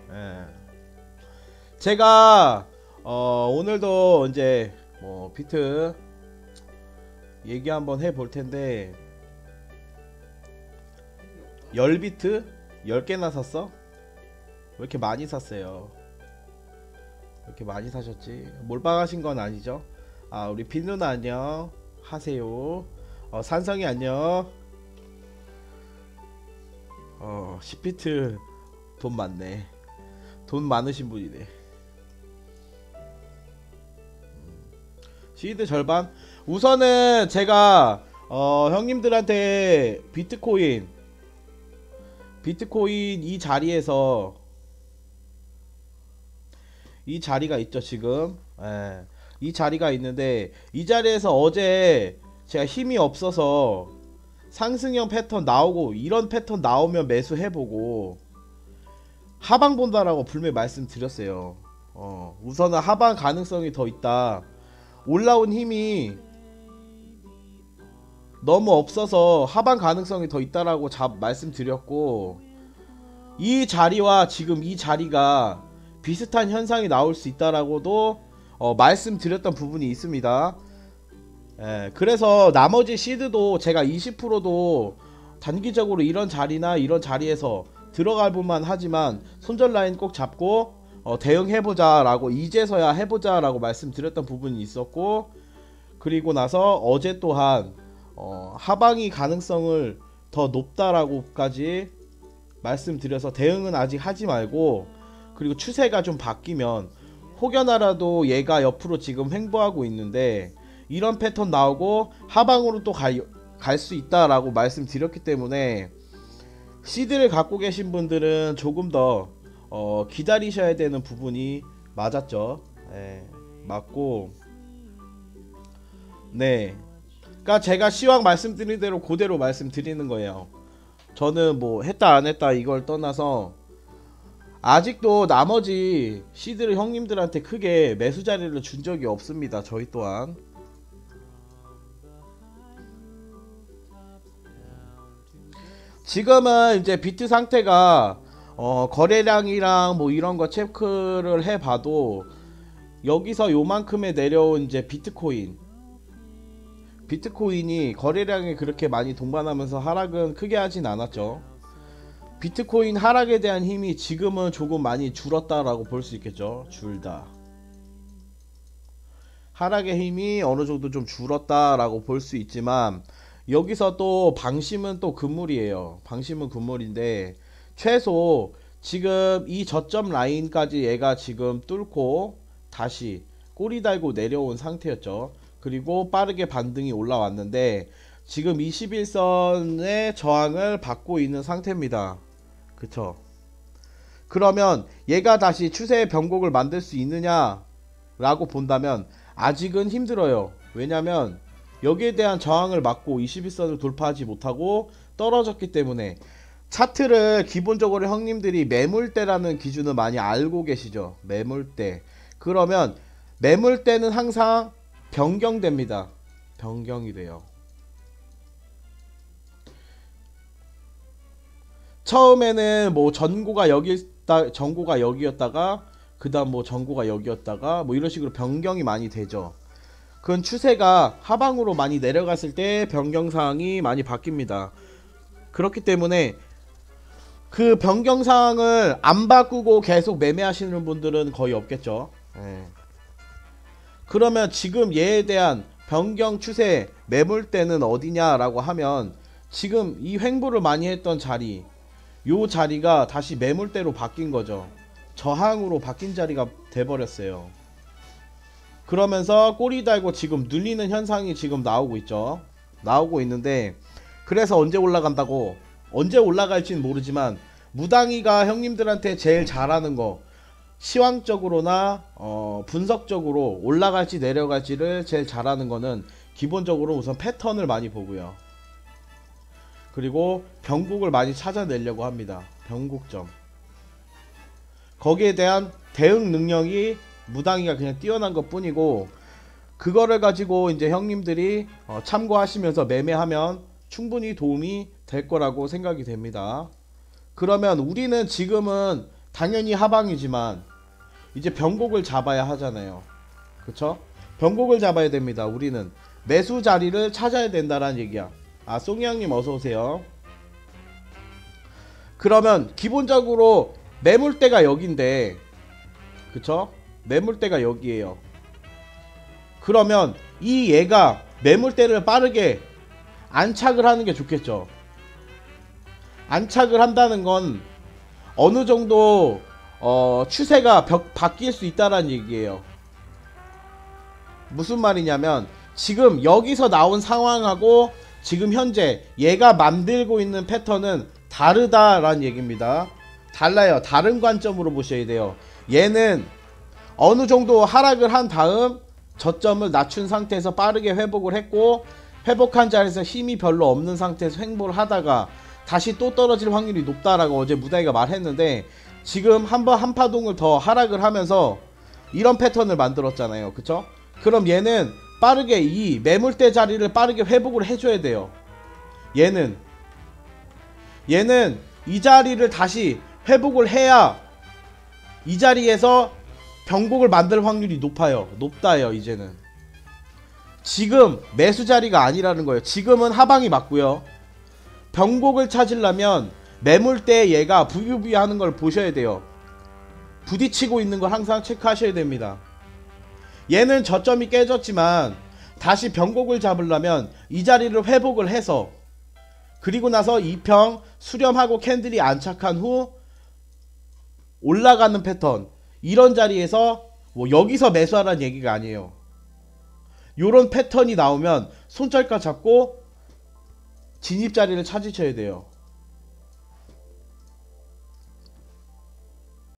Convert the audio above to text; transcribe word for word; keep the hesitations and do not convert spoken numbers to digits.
예. 제가 어 오늘도 이제 뭐 비트 얘기 한번 해볼 텐데, 열 비트? 열 개나 샀어? 왜 이렇게 많이 샀어요? 왜 이렇게 많이 사셨지? 몰빵하신 건 아니죠? 아, 우리 빈누나 안녕 하세요. 어, 산성이 안녕. 어, 십 비트 돈 많네. 돈 많으신 분이네. 시드 절반? 우선은 제가 어, 형님들한테 비트코인 비트코인 이 자리에서, 이 자리가 있죠 지금. 예. 이 자리가 있는데, 이 자리에서 어제 제가 힘이 없어서 상승형 패턴 나오고 이런 패턴 나오면 매수해보고 하방 본다라고 분명히 말씀드렸어요. 어, 우선은 하방 가능성이 더 있다. 올라온 힘이 너무 없어서 하방 가능성이 더 있다라고 잡 말씀드렸고, 이 자리와 지금 이 자리가 비슷한 현상이 나올 수 있다라고도 어, 말씀드렸던 부분이 있습니다. 예, 그래서 나머지 시드도 제가 이십 퍼센트도 단기적으로 이런 자리나 이런 자리에서 들어갈 부만 하지만 손절 라인 꼭 잡고 어, 대응해보자 라고, 이제서야 해보자 라고 말씀드렸던 부분이 있었고, 그리고 나서 어제 또한 어, 하방이 가능성을 더 높다라고까지 말씀드려서 대응은 아직 하지 말고, 그리고 추세가 좀 바뀌면 혹여나라도 얘가 옆으로 지금 횡보하고 있는데 이런 패턴 나오고 하방으로 또 갈 수 있다라고 말씀드렸기 때문에, 시드를 갖고 계신 분들은 조금 더 어, 기다리셔야 되는 부분이 맞았죠. 네, 맞고, 네, 그러니까 제가 시황 말씀드린 대로 그대로 말씀드리는 거예요. 저는 뭐 했다 안 했다 이걸 떠나서 아직도 나머지 시드를 형님들한테 크게 매수 자리를 준 적이 없습니다. 저희 또한. 지금은 이제 비트 상태가 어, 거래량이랑 뭐 이런 거 체크를 해봐도 여기서 요만큼에 내려온 이제 비트코인 비트코인이 거래량이 그렇게 많이 동반하면서 하락은 크게 하진 않았죠. 비트코인 하락에 대한 힘이 지금은 조금 많이 줄었다라고 볼 수 있겠죠. 줄다. 하락의 힘이 어느 정도 좀 줄었다라고 볼 수 있지만, 여기서 또 방심은 또 금물이에요. 방심은 금물인데, 최소 지금 이 저점 라인까지 얘가 지금 뚫고 다시 꼬리 달고 내려온 상태였죠. 그리고 빠르게 반등이 올라왔는데 지금 이십일 선의 저항을 받고 있는 상태입니다. 그쵸? 그러면 얘가 다시 추세의 변곡을 만들 수 있느냐 라고 본다면 아직은 힘들어요. 왜냐면 여기에 대한 저항을 맞고 이십일 선을 돌파하지 못하고 떨어졌기 때문에. 차트를 기본적으로 형님들이 매물대라는 기준을 많이 알고 계시죠. 매물대. 그러면 매물대는 항상 변경됩니다. 변경이 돼요. 처음에는 뭐 전고가 여기다 전고가 여기였다가 그 다음 뭐 전고가 여기였다가 뭐 이런 식으로 변경이 많이 되죠. 그건 추세가 하방으로 많이 내려갔을 때 변경사항이 많이 바뀝니다. 그렇기 때문에 그 변경사항을 안 바꾸고 계속 매매하시는 분들은 거의 없겠죠. 네. 그러면 지금 얘에 대한 변경 추세 매물대는 어디냐라고 하면, 지금 이 횡보를 많이 했던 자리, 요 자리가 다시 매물대로 바뀐 거죠. 저항으로 바뀐 자리가 돼버렸어요. 그러면서 꼬리 달고 지금 눌리는 현상이 지금 나오고 있죠. 나오고 있는데, 그래서 언제 올라간다고, 언제 올라갈지는 모르지만 무당이가 형님들한테 제일 잘하는 거, 시황적으로나 어, 분석적으로 올라갈지 내려갈지를 제일 잘하는 거는 기본적으로 우선 패턴을 많이 보고요. 그리고 변곡을 많이 찾아내려고 합니다. 변곡점. 거기에 대한 대응 능력이 무당이가 그냥 뛰어난 것 뿐이고, 그거를 가지고 이제 형님들이 어, 참고하시면서 매매하면 충분히 도움이 될 거라고 생각이 됩니다. 그러면 우리는 지금은 당연히 하방이지만 이제 변곡을 잡아야 하잖아요. 그쵸? 변곡을 잡아야 됩니다. 우리는 매수 자리를 찾아야 된다라는 얘기야. 아, 송이 형님 어서오세요. 그러면 기본적으로 매물대가 여긴데, 그쵸? 매물대가 여기에요. 그러면 이 얘가 매물대를 빠르게 안착을 하는 게 좋겠죠. 안착을 한다는 건 어느 정도 어, 추세가 벽, 바뀔 수 있다라는 얘기예요. 무슨 말이냐면 지금 여기서 나온 상황하고 지금 현재 얘가 만들고 있는 패턴은 다르다라는 얘기입니다. 달라요. 다른 관점으로 보셔야 돼요. 얘는 어느 정도 하락을 한 다음 저점을 낮춘 상태에서 빠르게 회복을 했고, 회복한 자리에서 힘이 별로 없는 상태에서 횡보를 하다가 다시 또 떨어질 확률이 높다라고 어제 무다이가 말했는데, 지금 한번 한파동을 더 하락을 하면서 이런 패턴을 만들었잖아요. 그쵸? 그럼 얘는 빠르게 이 매물대 자리를 빠르게 회복을 해줘야 돼요. 얘는 얘는 이 자리를 다시 회복을 해야 이 자리에서 변곡을 만들 확률이 높아요. 높다요. 이제는 지금 매수 자리가 아니라는 거예요. 지금은 하방이 맞고요. 변곡을 찾으려면 매물대에 얘가 부유부유 하는 걸 보셔야 돼요. 부딪히고 있는 걸 항상 체크하셔야 됩니다. 얘는 저점이 깨졌지만 다시 변곡을 잡으려면 이 자리를 회복을 해서, 그리고 나서 이평 수렴하고 캔들이 안착한 후 올라가는 패턴, 이런 자리에서 뭐 여기서 매수하라는 얘기가 아니에요. 요런 패턴이 나오면 손절가 잡고 진입 자리를 찾으셔야 돼요.